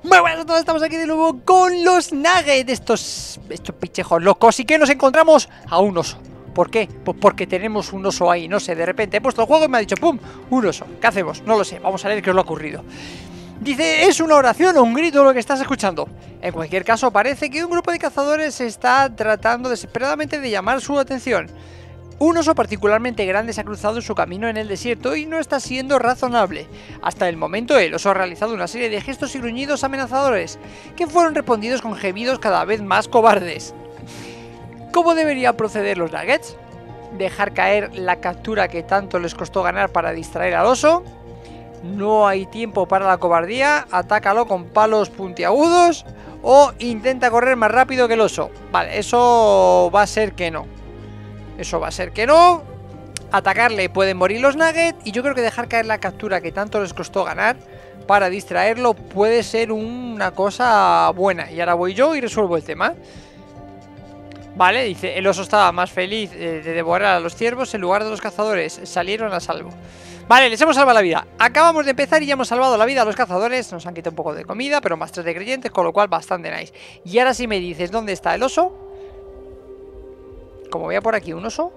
Muy buenas a todos, estamos aquí de nuevo con los nuggets, estos pichejos locos, y que nos encontramos a un oso. ¿Por qué? Pues porque tenemos un oso ahí, no sé, de repente he puesto el juego y me ha dicho ¡pum! Un oso. ¿Qué hacemos? No lo sé, vamos a ver qué os lo ha ocurrido. Dice, ¿es una oración o un grito lo que estás escuchando? En cualquier caso, parece que un grupo de cazadores está tratando desesperadamente de llamar su atención. Un oso particularmente grande se ha cruzado en su camino en el desierto y no está siendo razonable. Hasta el momento el oso ha realizado una serie de gestos y gruñidos amenazadores, que fueron respondidos con gemidos cada vez más cobardes. ¿Cómo deberían proceder los nuggets? ¿Dejar caer la captura que tanto les costó ganar para distraer al oso? ¿No hay tiempo para la cobardía? ¿Atácalo con palos puntiagudos? ¿O intenta correr más rápido que el oso? Vale, eso va a ser que no. Eso va a ser que no. Atacarle pueden morir los nuggets. Y yo creo que dejar caer la captura que tanto les costó ganar para distraerlo puede ser una cosa buena. Y ahora voy yo y resuelvo el tema. Vale, dice, el oso estaba más feliz de devorar a los ciervos en lugar de los cazadores. Salieron a salvo. Vale, les hemos salvado la vida. Acabamos de empezar y ya hemos salvado la vida a los cazadores. Nos han quitado un poco de comida, pero más 3 de creyentes, con lo cual bastante nice. Y ahora si me dices dónde está el oso, como vea por aquí un oso,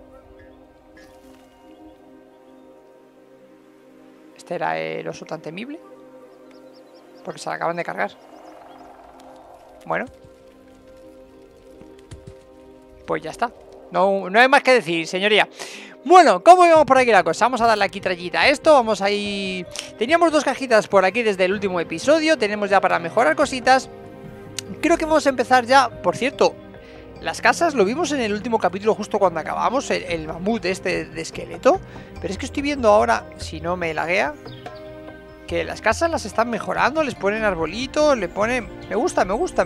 este era el oso tan temible, porque se la acaban de cargar. Bueno, pues ya está. No hay más que decir, señoría. Bueno, ¿cómo íbamos por aquí la cosa? Vamos a darle aquí trallita a esto. Vamos ahí. Teníamos 2 cajitas por aquí desde el último episodio. Tenemos ya para mejorar cositas. Creo que vamos a empezar ya. Por cierto, las casas lo vimos en el último capítulo justo cuando acabamos, el mamut este de esqueleto. Pero es que estoy viendo ahora, si no me laguea, que las casas las están mejorando, les ponen arbolitos, le ponen... Me gusta.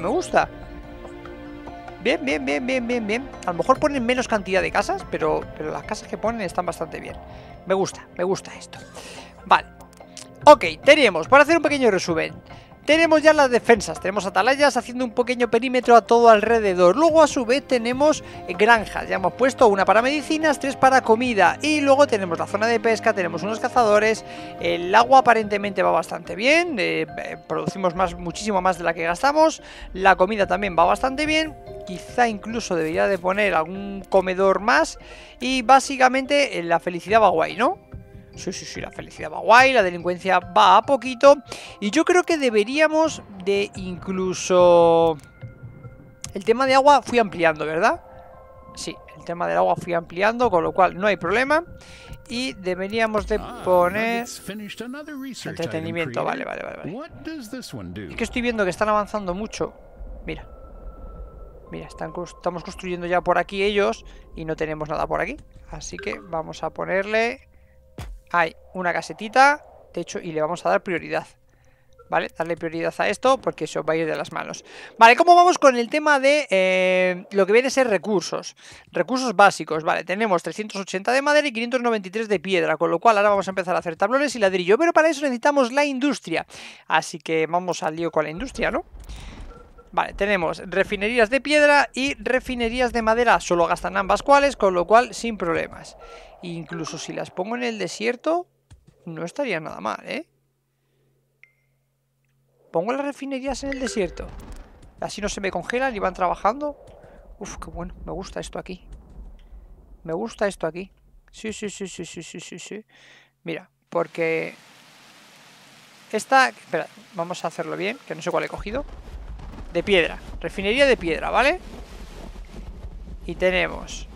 Bien. A lo mejor ponen menos cantidad de casas, pero las casas que ponen están bastante bien. Me gusta esto. Vale. Ok, teníamos, para hacer un pequeño resumen, tenemos ya las defensas, tenemos atalayas haciendo un pequeño perímetro a todo alrededor. Luego a su vez tenemos granjas, ya hemos puesto una para medicinas, 3 para comida. Y luego tenemos la zona de pesca, tenemos unos cazadores. El agua aparentemente va bastante bien, producimos muchísimo más de la que gastamos. La comida también va bastante bien. Quizá incluso debería de poner algún comedor más. Y básicamente la felicidad va guay, ¿no? Sí, la felicidad va guay, la delincuencia va a poquito. Y yo creo que deberíamos de incluso... El tema de agua fui ampliando, ¿verdad? Sí, el tema del agua fui ampliando, con lo cual no hay problema. Y deberíamos de poner... entretenimiento, vale. Es que estoy viendo que están avanzando mucho. Mira, estamos construyendo ya por aquí ellos y no tenemos nada por aquí. Así que vamos a ponerle... Hay una casetita, techo, y le vamos a dar prioridad. ¿Vale? Darle prioridad a esto porque se os va a ir de las manos. Vale, ¿cómo vamos con el tema de lo que viene a ser recursos? Recursos básicos, vale, tenemos 380 de madera y 593 de piedra, con lo cual ahora vamos a empezar a hacer tablones y ladrillo. Pero para eso necesitamos la industria. Así que vamos al lío con la industria, ¿no? Vale, tenemos refinerías de piedra y refinerías de madera. Solo gastan ambas cuales, con lo cual sin problemas. Incluso si las pongo en el desierto, no estaría nada mal, ¿eh? Pongo las refinerías en el desierto. Así no se me congelan y van trabajando. Uf, qué bueno, me gusta esto aquí. Sí. Mira, porque... Esta... Espera, vamos a hacerlo bien, que no sé cuál he cogido. De piedra, refinería de piedra, ¿vale? Y tenemos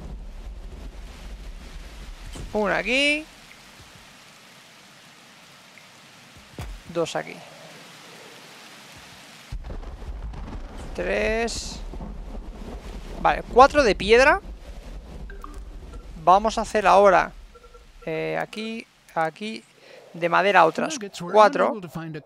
una aquí, 2 aquí, 3. Vale, 4 de piedra. Vamos a hacer ahora aquí de madera otras 4.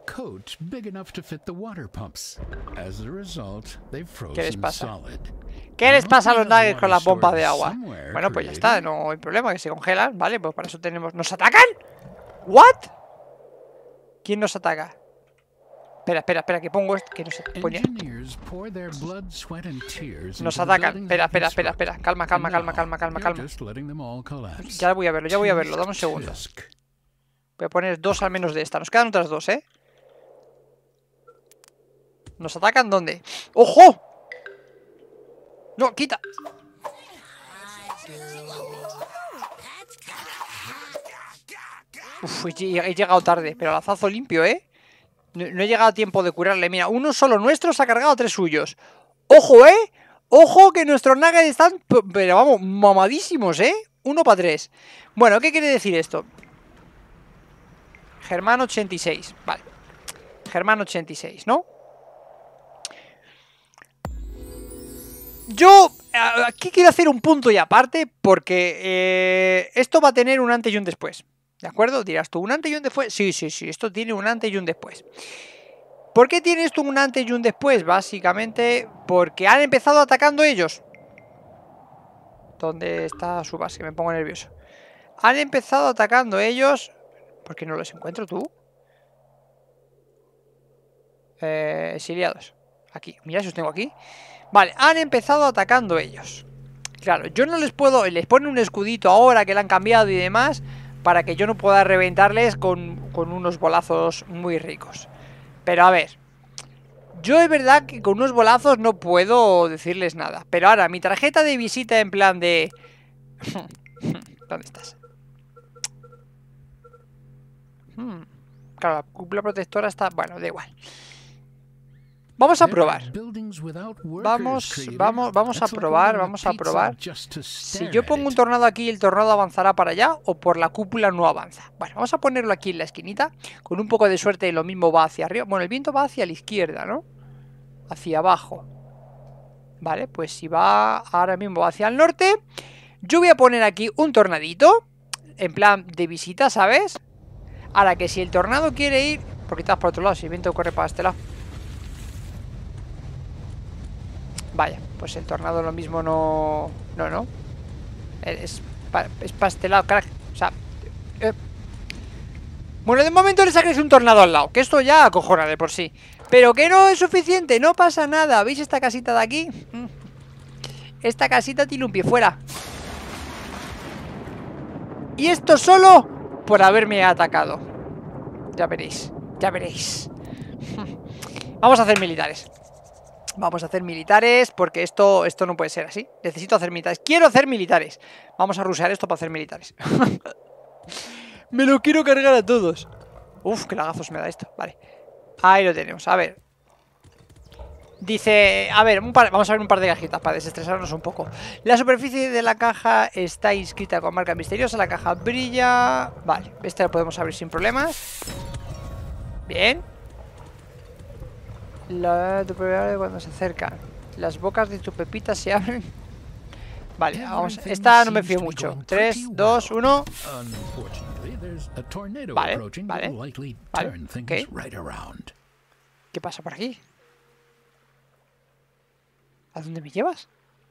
¿Qué les pasa? ¿Qué les pasa a los nuggets con las bombas de agua? Bueno, pues ya está, no hay problema, que se congelan. Vale, pues para eso tenemos... ¿Nos atacan? ¿What? ¿Quién nos ataca? Espera, que pongo esto. Que no se pone. Nos atacan. Espera. Calma. Ya voy a verlo, dame un segundo. Voy a poner 2 al menos de esta. Nos quedan otras 2, ¿eh? ¿Nos atacan dónde? ¡Ojo! No, quita. Uf, he llegado tarde, pero lazazo limpio, ¿eh? No he llegado a tiempo de curarle. Mira, uno solo nuestro se ha cargado a 3 suyos. ¡Ojo, eh! ¡Ojo que nuestros nuggets están, pero vamos, mamadísimos, eh! 1 para 3. Bueno, ¿qué quiere decir esto? Germán 86, vale. Germán 86, ¿no? Yo aquí quiero hacer un punto y aparte porque esto va a tener un antes y un después. ¿De acuerdo? Dirás tú, ¿un antes y un después? Sí, sí, sí, esto tiene un antes y un después. ¿Por qué tiene esto un antes y un después? Básicamente porque han empezado atacando ellos. ¿Dónde está su base? Me pongo nervioso. Han empezado atacando ellos. ¿Por qué no los encuentro tú? Exiliados. Aquí, mira si os tengo aquí. Vale, han empezado atacando ellos. Claro, yo no les puedo... Les ponen un escudito ahora que le han cambiado y demás, para que yo no pueda reventarles con unos bolazos muy ricos. Pero a ver, yo es verdad que con unos bolazos no puedo decirles nada. Pero ahora, mi tarjeta de visita en plan de... ¿Dónde estás? Claro, la cúpula protectora está... Bueno, da igual. Vamos a probar. Vamos a probar. Si yo pongo un tornado aquí, ¿el tornado avanzará para allá o por la cúpula no avanza? Bueno, vamos a ponerlo aquí en la esquinita. Con un poco de suerte lo mismo va hacia arriba. Bueno, el viento va hacia la izquierda, ¿no? Hacia abajo. Vale, pues si va ahora mismo hacia el norte, yo voy a poner aquí un tornadito en plan de visita, ¿sabes? Ahora que si el tornado quiere ir... Porque estás por otro lado, si el viento corre para este lado. Vaya, pues el tornado lo mismo no... No. Es para este lado, carajo. O sea... Bueno, de momento le saquéis un tornado al lado, que esto ya acojona de por sí. Pero que no es suficiente, no pasa nada. ¿Veis esta casita de aquí? Esta casita tiene un pie fuera. Y esto solo por haberme atacado. Ya veréis, ya veréis. Vamos a hacer militares. Vamos a hacer militares porque esto no puede ser así. Necesito hacer militares. Quiero hacer militares. Vamos a rusear esto para hacer militares. Me lo quiero cargar a todos. Uf, qué lagazos me da esto. Vale. Ahí lo tenemos. A ver. Dice... A ver, vamos a ver un par de cajitas para desestresarnos un poco. La superficie de la caja está inscrita con marca misteriosa. La caja brilla. Vale, este lo podemos abrir sin problemas. Bien. Tu probable cuando se acercan. Las bocas de tu pepita se abren. Vale, vamos. Esta no me fío mucho. 3, 2, 1. Vale, vale. ¿Qué? ¿Qué pasa por aquí? ¿A dónde me llevas?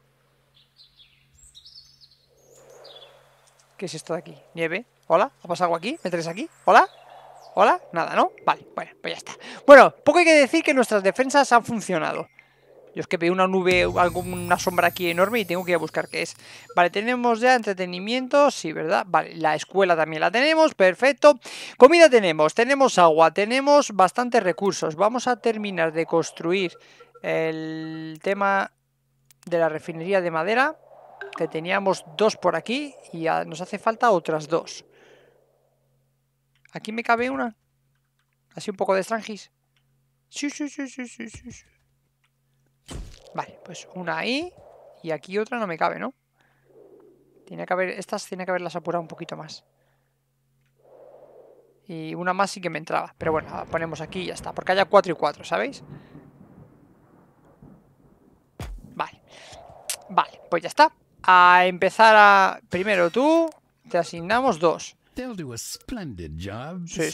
¿Qué es esto de aquí? ¿Nieve? ¿Hola? ¿Ha pasado algo aquí? ¿Me traes aquí? ¿Hola? ¿Hola? Nada, ¿no? Vale, bueno, pues ya está. Bueno, poco hay que decir que nuestras defensas han funcionado. Yo es que veo una nube, una sombra aquí enorme y tengo que ir a buscar qué es. Vale, tenemos ya entretenimiento, sí, ¿verdad? Vale, la escuela también la tenemos, perfecto. Comida tenemos agua, tenemos bastantes recursos. Vamos a terminar de construir el tema de la refinería de madera, que teníamos 2 por aquí y nos hace falta otras 2. ¿Aquí me cabe una? Así un poco de Strangis. Sí. Vale, pues una ahí. Y aquí otra no me cabe, ¿no? Tiene que haber... Estas tiene que haberlas apurado un poquito más. Y una más sí que me entraba. Pero bueno, la ponemos aquí y ya está. Porque haya 4 y 4, ¿sabéis? Vale. Vale, pues ya está. A empezar a... Primero tú. Te asignamos 2. Sí.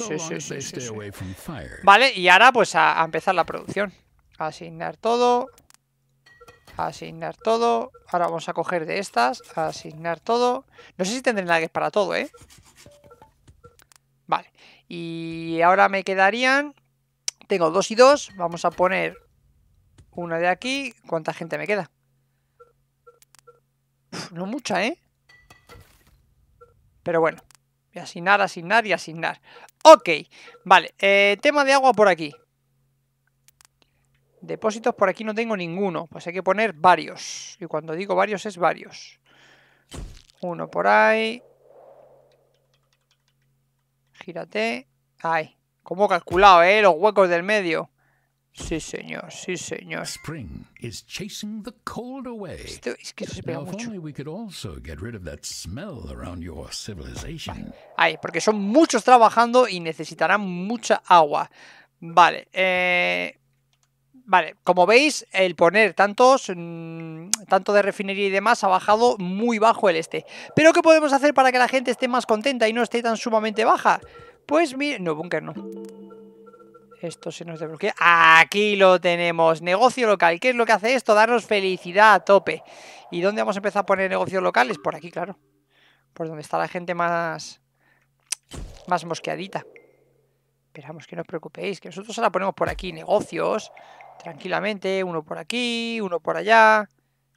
Vale, y ahora pues a empezar la producción. Asignar todo. Asignar todo. Ahora vamos a coger de estas. Asignar todo. No sé si tendré nuggets para todo, ¿eh? Vale. Y ahora me quedarían... Tengo 2 y 2. Vamos a poner una de aquí. ¿Cuánta gente me queda? Uf, no mucha, ¿eh? Pero bueno. Voy a asignar y asignar. Ok. Vale. Tema de agua por aquí. Depósitos por aquí no tengo ninguno. Pues hay que poner varios. Y cuando digo varios es varios. Uno por ahí. Gírate. Ahí. Como calculado, los huecos del medio. Sí, señor, sí, señor. Spring is chasing the cold away. Es que eso se pega Now, if mucho. only we could also get rid of that smell around your civilization. Ahí, porque son muchos trabajando y necesitarán mucha agua. Vale, vale, como veis, el poner tanto de refinería y demás ha bajado muy bajo el este. Pero ¿qué podemos hacer para que la gente esté más contenta y no esté tan sumamente baja? Pues mire, no, búnker no. Esto se nos desbloquea. Aquí lo tenemos. Negocio local. ¿Qué es lo que hace esto? Darnos felicidad a tope. ¿Y dónde vamos a empezar a poner negocios locales? Por aquí, claro. Por donde está la gente más mosqueadita. Esperamos que no os preocupéis, que nosotros ahora ponemos por aquí negocios. Tranquilamente. Uno por aquí, uno por allá.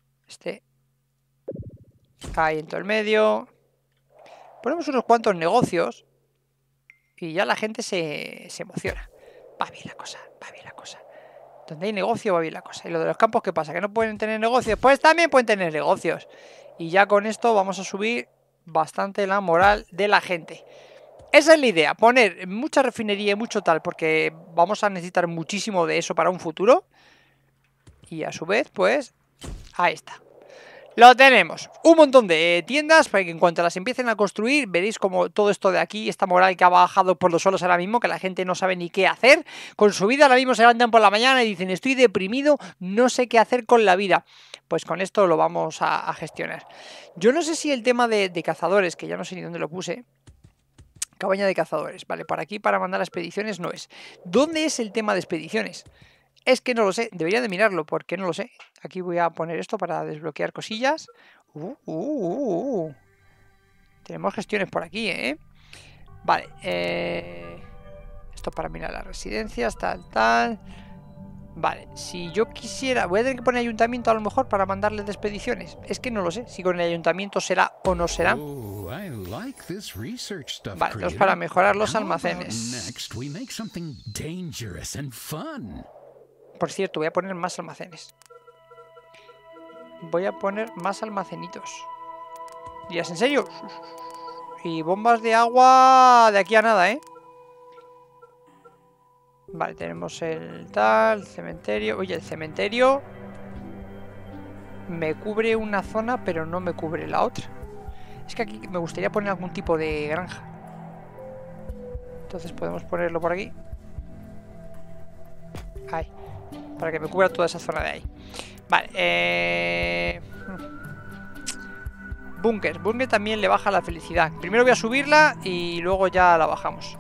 Ahí en todo el medio. Ponemos unos cuantos negocios. Y ya la gente se emociona. Va bien la cosa, va bien la cosa. Donde hay negocio va bien la cosa. Y lo de los campos, ¿qué pasa? ¿Que no pueden tener negocios? Pues también pueden tener negocios. Y ya con esto vamos a subir bastante la moral de la gente. Esa es la idea, poner mucha refinería y mucho tal, porque vamos a necesitar muchísimo de eso para un futuro. Y a su vez, pues, ahí está. Lo tenemos, un montón de tiendas para que en cuanto las empiecen a construir, veréis como todo esto de aquí, esta moral que ha bajado por los suelos ahora mismo, que la gente no sabe ni qué hacer con su vida. Ahora mismo se levantan por la mañana y dicen, estoy deprimido, no sé qué hacer con la vida. Pues con esto lo vamos a gestionar. Yo no sé si el tema de cazadores, que ya no sé ni dónde lo puse. Cabaña de cazadores, vale, por aquí para mandar a expediciones no es. ¿Dónde es el tema de expediciones? Es que no lo sé, debería de mirarlo, porque no lo sé. Aquí voy a poner esto para desbloquear cosillas. Tenemos gestiones por aquí, Vale, esto para mirar las residencias, tal. Vale, si yo quisiera... Voy a tener que poner ayuntamiento a lo mejor para mandarles de expediciones. Es que no lo sé, si con el ayuntamiento será o no será. Vale, entonces para mejorar los almacenes. Por cierto, voy a poner más almacenes. Voy a poner más almacenitos. ¿Días en serio? Y bombas de agua de aquí a nada, Vale, tenemos el tal, cementerio. Oye, el cementerio me cubre una zona, pero no me cubre la otra. Es que aquí me gustaría poner algún tipo de granja. Entonces podemos ponerlo por aquí. Ahí. Para que me cubra toda esa zona de ahí. Vale, Búnker. Búnker también le baja la felicidad. Primero voy a subirla y luego ya la bajamos.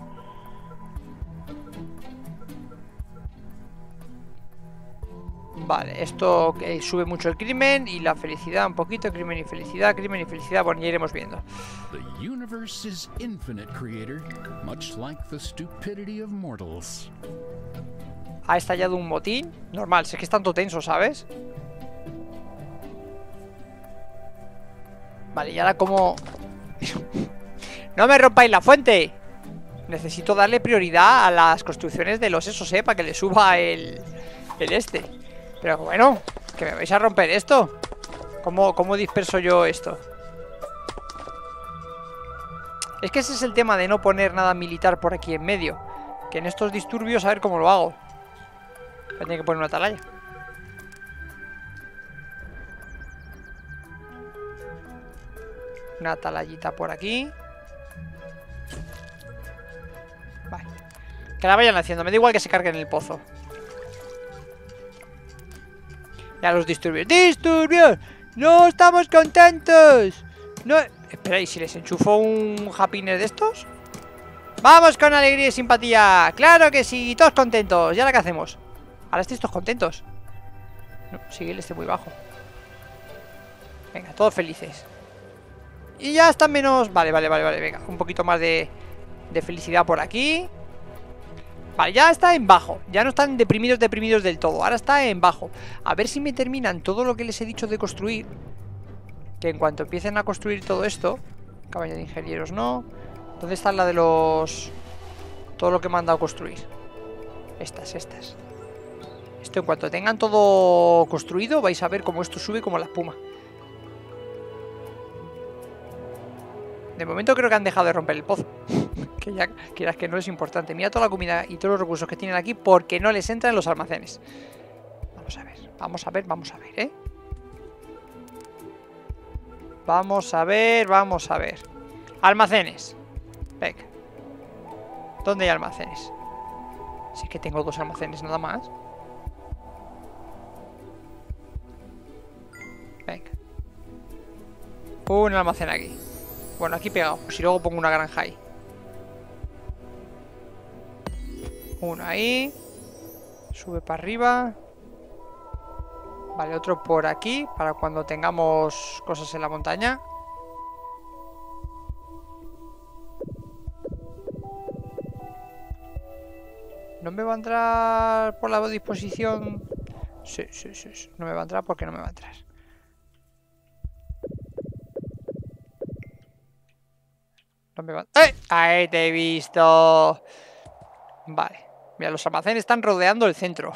Vale, esto sube mucho el crimen y la felicidad un poquito. Crimen y felicidad, crimen y felicidad. Bueno, ya iremos viendo. The universe is infinite, creator, much like the stupidity of mortals. Ha estallado un motín. Normal, sé que es tanto tenso, ¿sabes? Vale, y ahora como... ¡No me rompáis la fuente! Necesito darle prioridad a las construcciones de los esos, para que le suba el este. Pero bueno, que me vais a romper esto. ¿Cómo disperso yo esto? Es que ese es el tema de no poner nada militar por aquí en medio. Que en estos disturbios a ver cómo lo hago. Voy a tener que poner una atalaya. Una atalayita por aquí. Vale. Que la vayan haciendo, me da igual que se carguen el pozo. Ya los disturbios. ¡Disturbios! ¡No estamos contentos! No... Espera, ¿y si les enchufo un happiner de estos? ¡Vamos con alegría y simpatía! ¡Claro que sí! ¡Todos contentos! ¿Y ahora qué hacemos? Ahora estáis todos contentos. No, sigue el este muy bajo. Venga, todos felices. Y ya están menos... Vale, venga, un poquito más de felicidad por aquí. Vale, ya está en bajo. Ya no están deprimidos del todo. Ahora está en bajo. A ver si me terminan todo lo que les he dicho de construir. Que en cuanto empiecen a construir todo esto... Cabaña de ingenieros no. ¿Dónde está la de los...? Todo lo que me han dado a construir. Estas. Esto Esto en cuanto tengan todo construido, vais a ver cómo esto sube como la espuma. De momento creo que han dejado de romper el pozo. Que ya quieras que no es importante. Mira toda la comida y todos los recursos que tienen aquí porque no les entran en los almacenes. Vamos a ver, vamos a ver, vamos a ver, ¿eh? Vamos a ver, vamos a ver. Almacenes. Venga. ¿Dónde hay almacenes? Si es que tengo 2 almacenes nada más. Venga. Un almacén aquí. Bueno, aquí pegado. Pues si luego pongo una granja ahí. Uno ahí. Sube para arriba. Vale, otro por aquí. Para cuando tengamos cosas en la montaña. ¿No me va a entrar por la disposición? Sí, sí, sí, sí. No me va a entrar porque no me va a entrar. No me va a... ¡Eh! ¡Ahí te he visto! Vale. Mira, los almacenes están rodeando el centro.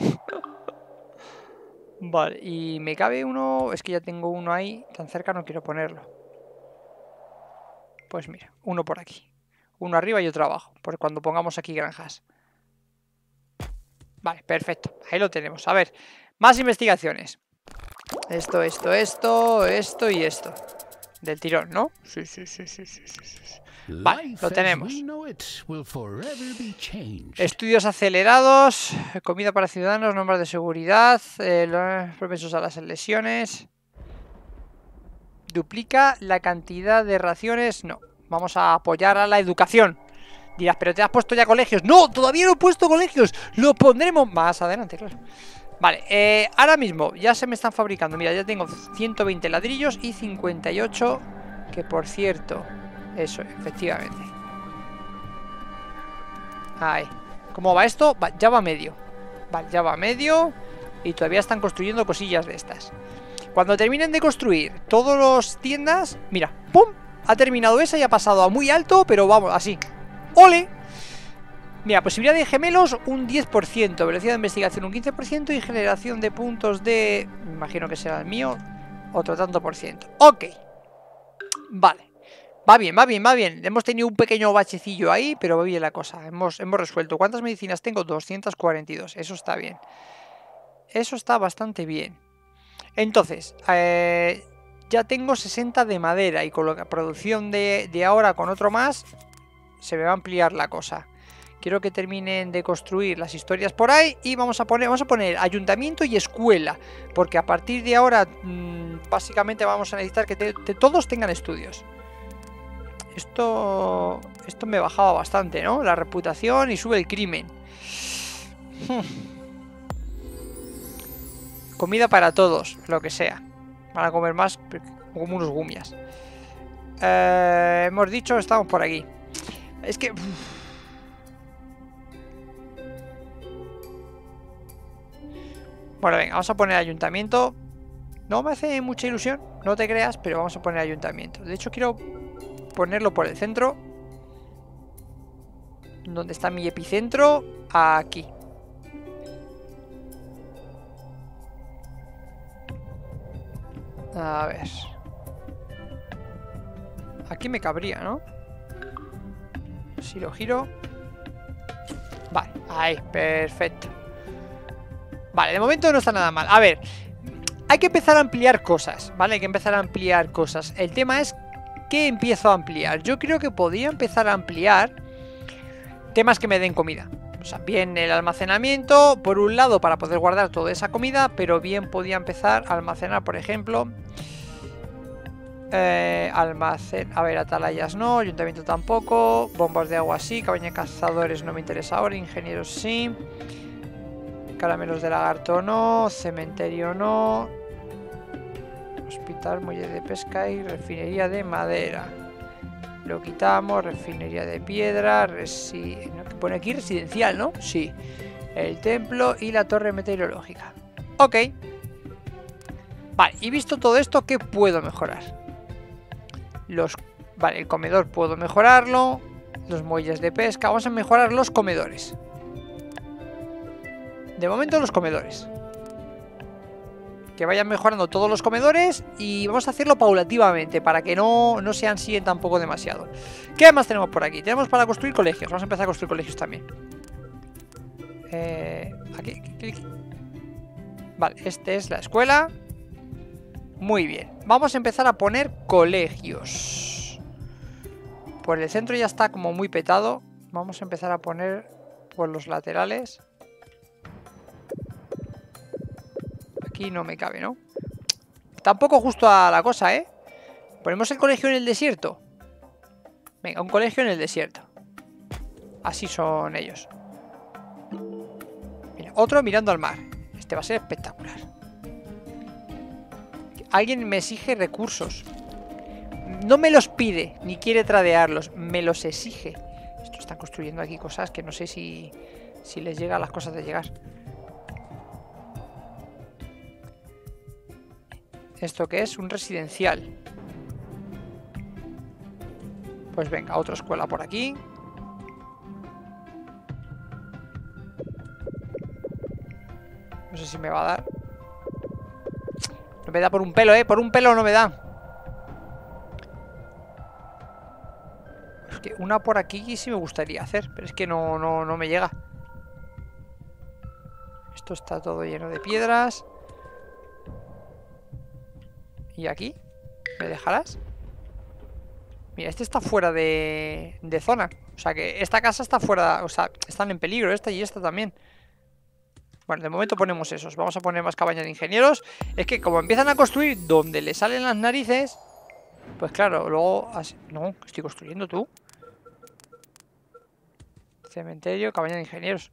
Vale, y me cabe uno... Es que ya tengo uno ahí. Tan cerca no quiero ponerlo. Pues mira, uno por aquí. Uno arriba y otro abajo. Por cuando pongamos aquí granjas. Vale, perfecto. Ahí lo tenemos. A ver, más investigaciones. Esto y esto. Del tirón, ¿no? Sí, sí, sí, sí, sí, sí, sí. Vale, lo tenemos. Estudios acelerados. Comida para ciudadanos, normas de seguridad. Propensos a las lesiones. Duplica la cantidad de raciones. No, vamos a apoyar a la educación. Dirás, pero te has puesto ya colegios. No, todavía no he puesto colegios. Lo pondremos más adelante, claro. Vale, ahora mismo ya se me están fabricando. Mira, ya tengo 120 ladrillos y 58. Que por cierto, eso, efectivamente. Ahí. ¿Cómo va esto? Ya va medio. Vale, ya va medio. Y todavía están construyendo cosillas de estas. Cuando terminen de construir todas las tiendas, mira, ¡pum! Ha terminado esa y ha pasado a muy alto, pero vamos, así. ¡Ole! Mira, posibilidad de gemelos un 10%, velocidad de investigación un 15% y generación de puntos de... Me imagino que será el mío, otro tanto por ciento. Ok. Vale. Va bien, va bien, va bien. Hemos tenido un pequeño bachecillo ahí, pero va bien la cosa. Hemos resuelto. ¿Cuántas medicinas tengo? 242. Eso está bien. Eso está bastante bien. Entonces, ya tengo 60 de madera y con la producción de ahora con otro más, se me va a ampliar la cosa. Quiero que terminen de construir las historias por ahí y vamos a poner ayuntamiento y escuela, porque a partir de ahora básicamente vamos a necesitar que todos tengan estudios. Esto me bajaba bastante, ¿no? La reputación y sube el crimen. Comida para todos, lo que sea. Van a comer más como unos gumias. Hemos dicho, estamos por aquí. Es que... Bueno, venga, vamos a poner ayuntamiento. No me hace mucha ilusión, no te creas, pero vamos a poner ayuntamiento. De hecho, quiero ponerlo por el centro. ¿Dónde está mi epicentro? Aquí. A ver. Aquí me cabría, ¿no? Si lo giro. Vale, ahí, perfecto. Vale, de momento no está nada mal. A ver, hay que empezar a ampliar cosas, ¿vale? Hay que empezar a ampliar cosas. El tema es ¿qué empiezo a ampliar? Yo creo que podría empezar a ampliar temas que me den comida. O sea, bien el almacenamiento, por un lado, para poder guardar toda esa comida, pero bien podía empezar a almacenar, por ejemplo... a ver, atalayas no, ayuntamiento tampoco, bombas de agua sí, cabaña de cazadores no me interesa ahora, ingenieros sí, caramelos de lagarto no, cementerio no, hospital, muelle de pesca y refinería de madera. Lo quitamos, refinería de piedra, pone aquí residencial, ¿no? Sí. El templo y la torre meteorológica. Ok. Vale, y visto todo esto, ¿qué puedo mejorar? Vale, el comedor puedo mejorarlo. Los muelles de pesca. Vamos a mejorar los comedores. De momento los comedores. Que vayan mejorando todos los comedores y vamos a hacerlo paulativamente para que no se ansíen tampoco demasiado. ¿Qué más tenemos por aquí? Tenemos para construir colegios. Vamos a empezar a construir colegios también. Aquí. Vale, esta es la escuela. Muy bien. Vamos a empezar a poner colegios. Por el centro ya está como muy petado. Vamos a empezar a poner por los laterales. Aquí no me cabe, ¿no? Tampoco justo a la cosa, ¿eh? Ponemos el colegio en el desierto. Venga, un colegio en el desierto. Así son ellos. Mira, otro mirando al mar. Este va a ser espectacular. Alguien me exige recursos. No me los pide, ni quiere tradearlos. Me los exige. Esto están construyendo aquí cosas que no sé si les llega a las cosas de llegar. ¿Esto qué es? Un residencial. Pues venga, otra escuela por aquí. No sé si me va a dar. No me da por un pelo, por un pelo no me da. Es que una por aquí sí me gustaría hacer, pero es que no me llega. Esto está todo lleno de piedras. ¿Y aquí? ¿Me dejarás? Mira, este está fuera de zona. O sea que esta casa está fuera. O sea, están en peligro esta y esta también. Bueno, de momento ponemos esos. Vamos a poner más cabañas de ingenieros. Es que como empiezan a construir donde le salen las narices, pues claro, luego... No, estoy construyendo tú. Cementerio, cabaña de ingenieros.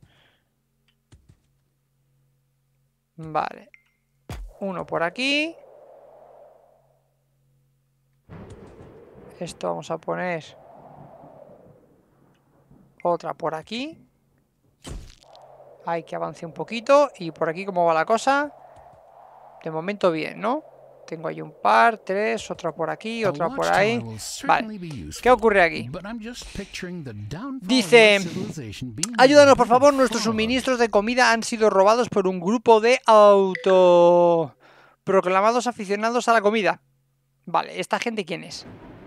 Vale. Uno por aquí. Esto vamos a poner otra por aquí. Hay que avance un poquito. Y por aquí cómo va la cosa. De momento bien, ¿no? Tengo ahí un par, tres, otra por aquí, otra por ahí. Vale, ¿qué ocurre aquí? Dice: ayúdanos por favor, nuestros suministros de comida han sido robados por un grupo de autoproclamados aficionados a la comida. Vale, ¿esta gente quién es?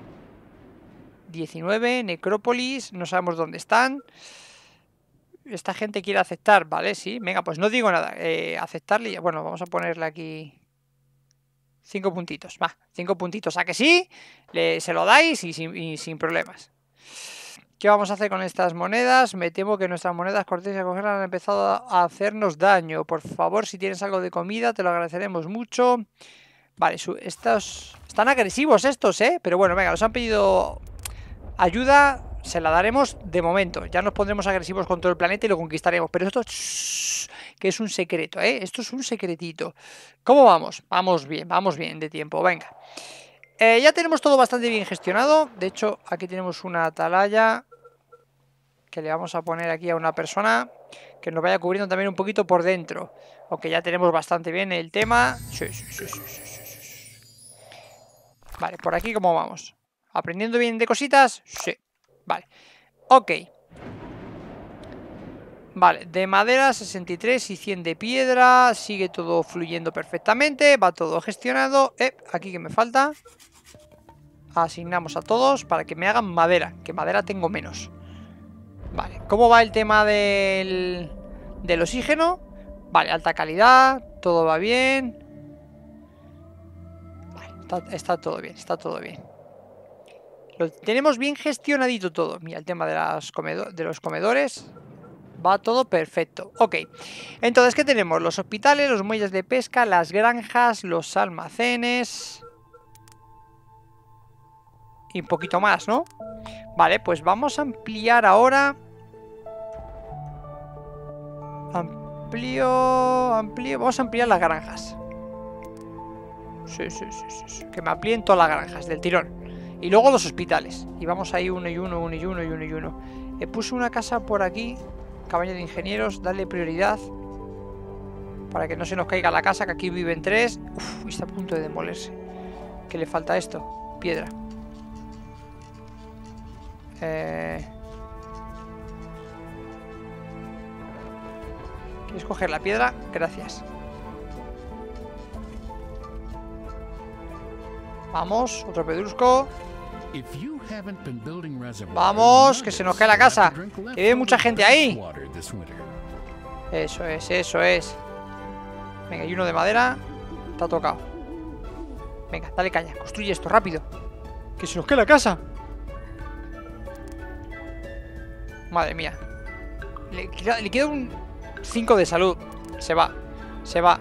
19, Necrópolis, no sabemos dónde están. Esta gente quiere aceptar, ¿vale? Sí, venga, pues no digo nada. Aceptarle, bueno, vamos a ponerle aquí 5 puntitos, va, 5 puntitos. ¿A que sí? Se lo dais y sin problemas. ¿Qué vamos a hacer con estas monedas? Me temo que nuestras monedas cortés y acogerlas han empezado a hacernos daño. Por favor, si tienes algo de comida, te lo agradeceremos mucho. Vale, estos están agresivos estos, ¿eh? Pero bueno, venga, nos han pedido ayuda, se la daremos de momento. Ya nos pondremos agresivos con todo el planeta y lo conquistaremos. Pero esto, que es un secreto, ¿eh? Esto es un secretito. ¿Cómo vamos? Vamos bien de tiempo, venga. Ya tenemos todo bastante bien gestionado. De hecho, aquí tenemos una atalaya que le vamos a poner aquí a una persona que nos vaya cubriendo también un poquito por dentro. Aunque ya tenemos bastante bien el tema. Sí. Vale, por aquí ¿cómo vamos? ¿Aprendiendo bien de cositas? Sí. Vale. Ok. Vale, de madera 63 y 100 de piedra. Sigue todo fluyendo perfectamente. Va todo gestionado. Aquí que me falta. Asignamos a todos para que me hagan madera. Que madera tengo menos. Vale, ¿cómo va el tema del oxígeno? Vale, alta calidad. Todo va bien. Vale, está todo bien, está todo bien. Lo tenemos bien gestionadito todo. Mira, el tema de los comedores. Va todo perfecto. Ok. Entonces, ¿qué tenemos? Los hospitales, los muelles de pesca, las granjas, los almacenes. Y un poquito más, ¿no? Vale, pues vamos a ampliar ahora. Vamos a ampliar las granjas. Sí. Que me amplíen todas las granjas del tirón. Y luego los hospitales. Y vamos ahí uno y uno. Puse una casa por aquí. Cabaña de ingenieros. Darle prioridad. Para que no se nos caiga la casa. Que aquí viven 3. Uf, está a punto de demolerse. ¿Qué le falta a esto? Piedra. ¿Quieres coger la piedra? Gracias. Vamos, otro pedrusco. Vamos, que se nos cae la casa. Que vive mucha gente ahí. Eso es, eso es. Venga, hay uno de madera. Te ha tocado. Venga, dale caña, construye esto rápido. Que se nos cae la casa. Madre mía. Le queda un 5 de salud. Se va, se va.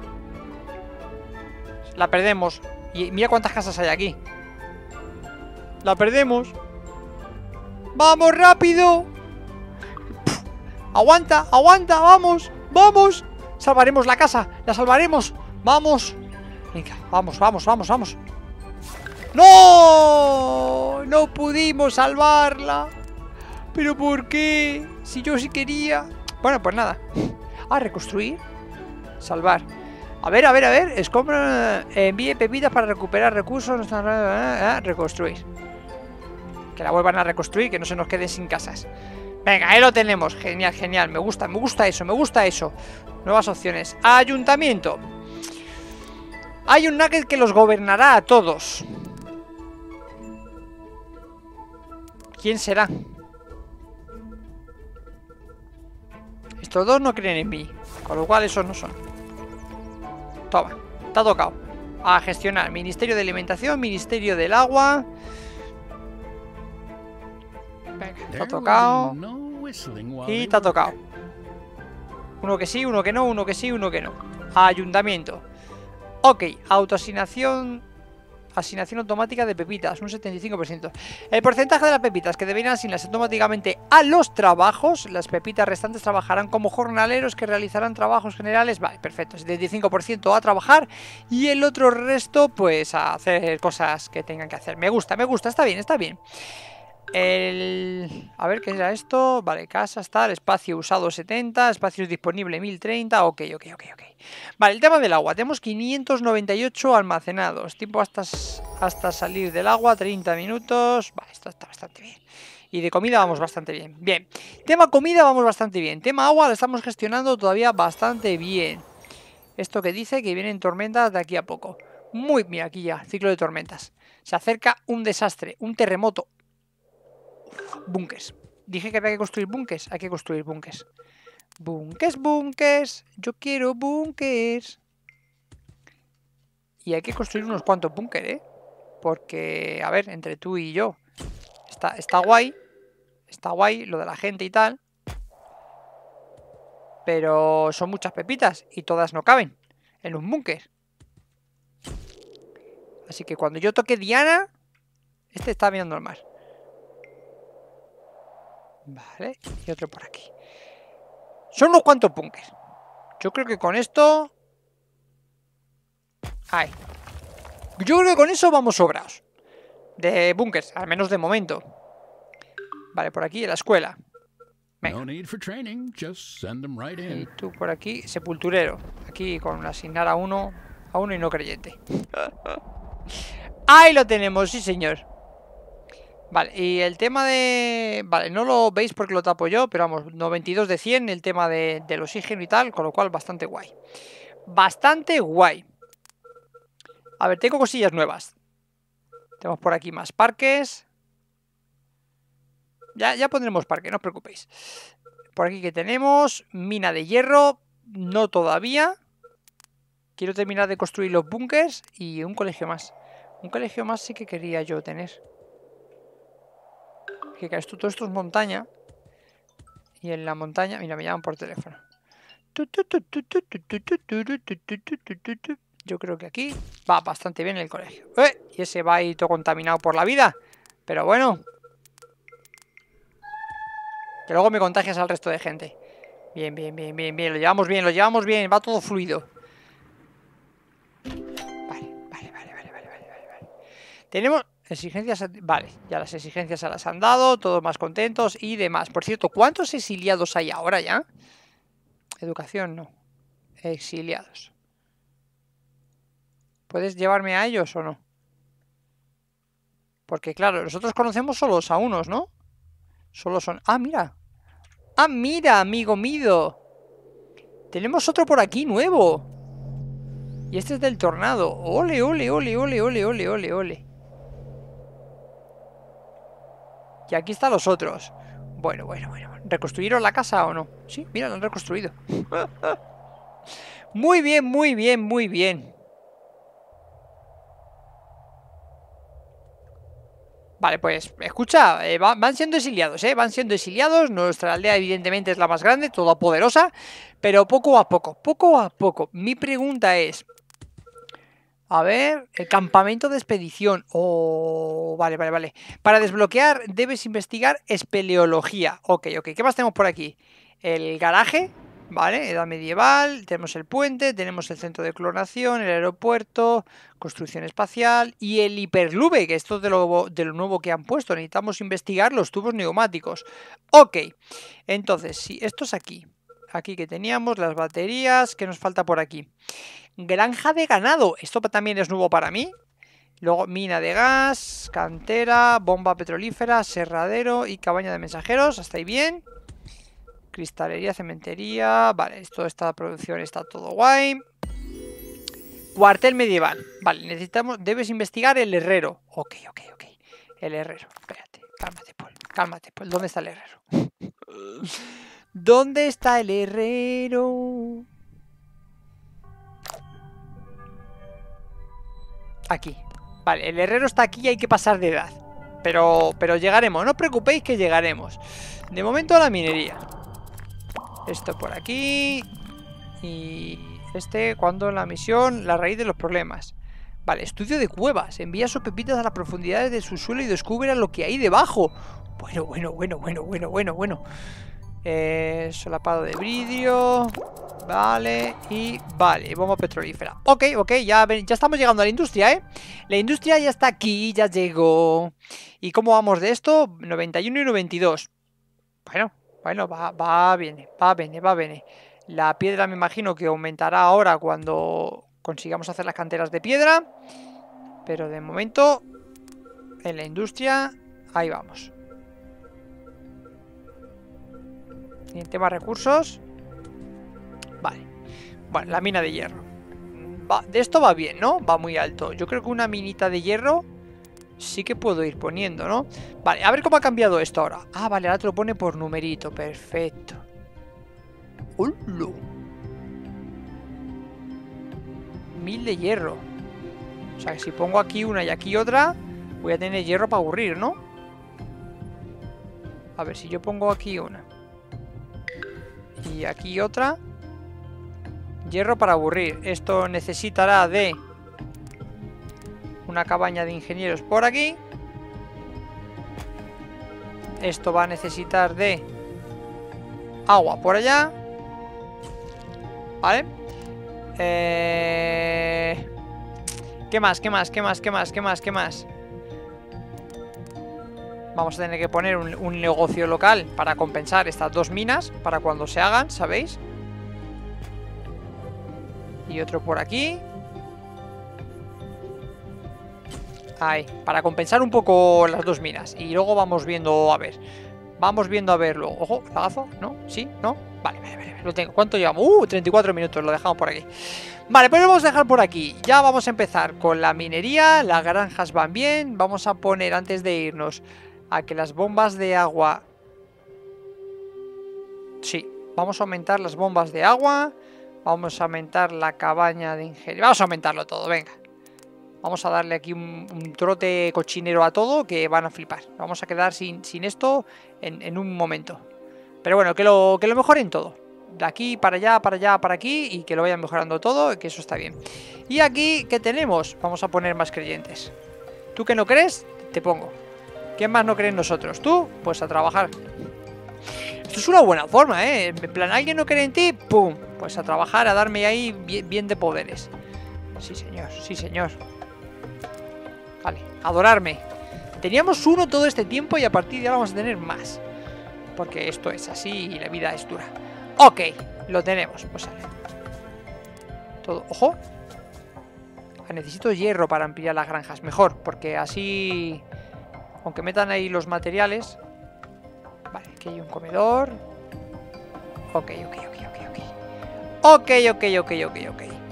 La perdemos. Y mira cuántas casas hay aquí. La perdemos. ¡Vamos, rápido! ¡Puf! ¡Aguanta, aguanta! ¡Vamos! ¡Vamos! Salvaremos la casa. La salvaremos. ¡Vamos! Venga, vamos, vamos, vamos, vamos. ¡No! No pudimos salvarla. ¿Pero por qué? Si yo sí quería. Bueno, pues nada. Ah, reconstruir. Salvar. A ver, a ver, a ver. Escombra. Envíe pepitas para recuperar recursos. Reconstruir. Que la vuelvan a reconstruir, que no se nos queden sin casas. Venga, ahí lo tenemos. Genial, genial. Me gusta eso, me gusta eso. Nuevas opciones. Ayuntamiento. Hay un nugget que los gobernará a todos. ¿Quién será? Estos dos no creen en mí, con lo cual esos no son. Toma, te ha tocado. A gestionar. Ministerio de Alimentación, Ministerio del Agua. Venga, te ha tocado. Y te ha tocado. Uno que sí, uno que no, uno que sí, uno que no. Ayuntamiento. Ok, autoasignación. Asignación automática de pepitas, un 75%. El porcentaje de las pepitas que deberían asignarse automáticamente a los trabajos. Las pepitas restantes trabajarán como jornaleros que realizarán trabajos generales. Vale, perfecto, 75% a trabajar. Y el otro resto, pues a hacer cosas que tengan que hacer. Me gusta, está bien, está bien. A ver, ¿qué era esto? Vale, casa, está, el espacio usado 70, espacios disponible 1030, ok. Vale, el tema del agua, tenemos 598 almacenados, tiempo hasta salir del agua, 30 minutos, vale, esto está bastante bien. Y de comida vamos bastante bien, bien. Tema comida vamos bastante bien, tema agua lo estamos gestionando todavía bastante bien. Esto que dice que vienen tormentas de aquí a poco. Mira, aquí ya, ciclo de tormentas. Se acerca un desastre, un terremoto. Búnkers. Dije que había que construir búnkers. Hay que construir búnkers. Búnkers. Yo quiero búnkers. Y hay que construir unos cuantos búnkers, ¿eh? Porque, a ver, entre tú y yo. Está guay. Está guay lo de la gente y tal. Pero son muchas pepitas y todas no caben en un búnker. Así que cuando yo toque Diana, este está mirando el mar. Vale, y otro por aquí. Son unos cuantos búnkers. Yo creo que con esto... Ay. Yo creo que con eso vamos sobrados. De búnkers, al menos de momento. Vale, por aquí, en la escuela. Venga. Y tú por aquí, sepulturero. Aquí con asignar a uno y no creyente. Ahí lo tenemos, sí señor. Vale, y el tema de... Vale, no lo veis porque lo tapo yo, pero vamos, 92 de 100 el tema del oxígeno y tal, con lo cual bastante guay. Bastante guay. A ver, tengo cosillas nuevas. Tenemos por aquí más parques. Ya pondremos parque, no os preocupéis. Por aquí que tenemos mina de hierro, no todavía. Quiero terminar de construir los búnkers y un colegio más. Un colegio más sí que quería yo tener. Que todo esto es montaña. Y en la montaña, mira, me llaman por teléfono. Yo creo que aquí va bastante bien el colegio. Y ese va ahí todo contaminado por la vida. Pero bueno, que luego me contagias al resto de gente. Bien. Lo llevamos bien. Va todo fluido. Vale. Tenemos... Exigencias, vale, ya las exigencias se las han dado, todos más contentos y demás. Por cierto, ¿cuántos exiliados hay ahora ya? Educación, no. Exiliados. ¿Puedes llevarme a ellos o no? Porque claro, nosotros conocemos solo a unos, ¿no? Solo son... ¡Ah, mira! ¡Ah, mira, amigo mío! Tenemos otro por aquí nuevo. Y este es del tornado. ¡Ole! Y aquí están los otros. Bueno. ¿Reconstruyeron la casa o no? Sí, mira, la han reconstruido. Muy bien. Vale, pues, escucha, van siendo exiliados, van siendo exiliados. Nuestra aldea evidentemente es la más grande, todopoderosa, pero poco a poco. Mi pregunta es, a ver, el campamento de expedición. Oh, vale. Para desbloquear debes investigar espeleología. Ok. ¿Qué más tenemos por aquí? El garaje, vale, edad medieval. Tenemos el puente, tenemos el centro de clonación, el aeropuerto, construcción espacial y el hiperlube, que esto es de lo nuevo que han puesto. Necesitamos investigar los tubos neumáticos. Ok, entonces, si esto es aquí. Aquí que teníamos las baterías, ¿qué nos falta por aquí? Granja de ganado, esto también es nuevo para mí. Luego mina de gas, cantera, bomba petrolífera, aserradero y cabaña de mensajeros. ¿Hasta ahí bien? Cristalería, cementería. Vale, esta producción está todo guay. Cuartel medieval. Vale, debes investigar el herrero. Ok. El herrero, espérate, cálmate, Paul. ¿Dónde está el herrero? ¿Dónde está el herrero? Aquí. Vale, el herrero está aquí y hay que pasar de edad. Pero llegaremos, no os preocupéis que llegaremos. De momento a la minería. Esto por aquí. Y cuando en la misión, la raíz de los problemas. Vale, estudio de cuevas. Envía sus pepitas a las profundidades de su suelo y descubre lo que hay debajo. Bueno. Solapado de vidrio. Vale, vale, bomba petrolífera. Ok, ya estamos llegando a la industria, La industria ya está aquí, ya llegó. ¿Y cómo vamos de esto? 91 y 92. Bueno, va bien. La piedra me imagino que aumentará ahora cuando consigamos hacer las canteras de piedra. Pero de momento, en la industria, ahí vamos. Y en tema recursos, vale. Bueno, la mina de hierro. De esto va bien, ¿no? Va muy alto. Yo creo que una minita de hierro sí que puedo ir poniendo, ¿no? Vale, a ver cómo ha cambiado esto ahora. Ah, vale, ahora te lo pone por numerito. Perfecto. ¡Hola! 1000 de hierro. O sea que si pongo aquí una y aquí otra, voy a tener hierro para aburrir, ¿no? A ver, si yo pongo aquí una y aquí otra, hierro para aburrir. Esto necesitará de una cabaña de ingenieros por aquí. Esto va a necesitar de agua por allá. ¿Vale? ¿Qué más? Vamos a tener que poner un negocio local para compensar estas dos minas, para cuando se hagan, ¿sabéis? Y otro por aquí. Ahí, para compensar un poco las dos minas. Y luego vamos viendo, a ver. Luego. Ojo, lagazo, ¿no? ¿Sí? ¿No? Vale, lo tengo. ¿Cuánto llevamos? 34 minutos, lo dejamos por aquí. Vale, pues lo vamos a dejar por aquí. Ya vamos a empezar con la minería. Las granjas van bien. Vamos a poner, antes de irnos, a que las bombas de agua... Sí, vamos a aumentar las bombas de agua. Vamos a aumentar la cabaña de ingeniería. Vamos a aumentarlo todo, venga. Vamos a darle aquí un trote cochinero a todo, que van a flipar. Vamos a quedar sin esto en un momento. Pero bueno, que lo mejoren todo. De aquí para allá, para aquí. Y que lo vayan mejorando todo, que eso está bien. Y aquí, ¿qué tenemos? Vamos a poner más creyentes. ¿Tú que no crees? Te pongo. ¿Quién más no cree en nosotros? ¿Tú? Pues a trabajar. Esto es una buena forma, ¿eh? En plan, ¿alguien no cree en ti? ¡Pum! Pues a trabajar, a darme ahí bien de poderes. Sí, señor, sí, señor. Vale, adorarme. Teníamos uno todo este tiempo y a partir de ahora vamos a tener más. Porque esto es así y la vida es dura. Ok, lo tenemos, pues sale. Todo, ojo. Necesito hierro para ampliar las granjas. Mejor, porque así... Aunque metan ahí los materiales. Vale, aquí hay un comedor. Ok.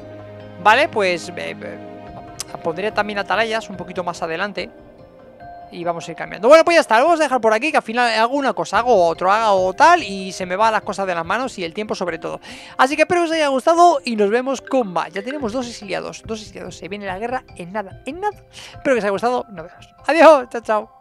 Vale, pues pondré también atalayas un poquito más adelante. y vamos a ir cambiando. Bueno, pues ya está, lo vamos a dejar por aquí, que al final hago una cosa, hago otro, hago tal, y se me van las cosas de las manos y el tiempo sobre todo. Así que espero que os haya gustado y nos vemos con más. Ya tenemos 2 exiliados, se viene la guerra en nada, en nada. Espero que os haya gustado, nos vemos. Adiós, chao, chao.